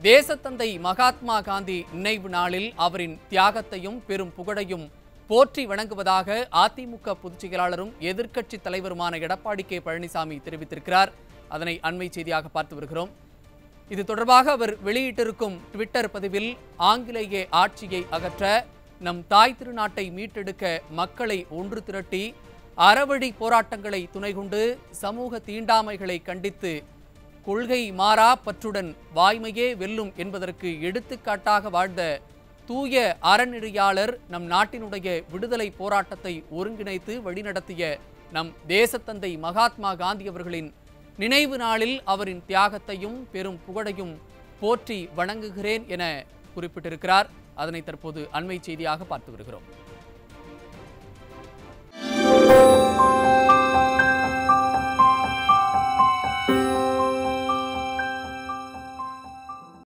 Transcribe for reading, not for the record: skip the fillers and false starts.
தேசத்தந்தை மகாத்மா காந்தி நினைவு நாளில் அவரின் தியாகத்தையும் பெரும் புகழையும் போற்றி வணங்குவதாக அதிமுக பொதுச் செயலாளரும் எதிர்க்கட்சி தலைவருமான எடப்பாடி கே பழனிசாமி தெரிவித்திருக்கிறார். அதனை அண்மை செய்தியாக பார்த்து வருகிறோம். இது தொடர்பாக அவர் வெளியிட்டிருக்கும் ட்விட்டர் பதிவில் ஆங்கிலேய ஆட்சியை அகற்ற, நம் தாய் திருநாட்டை மீட்டெடுக்க மக்களை ஒன்று திரட்டி அறவழி போராட்டங்களை துணைகொண்டு சமூக தீண்டாமைகளை கண்டித்து கொள்கை மாறா பற்றுடன் வாய்மையே வெல்லும் என்பதற்கு எடுத்துக்காட்டாக வாழ்ந்த தூய அறநெறியாளர், நம் நாட்டினுடைய விடுதலை போராட்டத்தை ஒருங்கிணைத்து வழிநடத்திய நம் தேசத்தந்தை மகாத்மா காந்தி அவர்களின் நினைவு நாளில் அவரின் தியாகத்தையும் பெரும் புகழையும் போற்றி வணங்குகிறேன் என குறிப்பிட்டிருக்கிறார். அதனை தற்போது அண்மை செய்தியாக பார்த்து வருகிறோம்.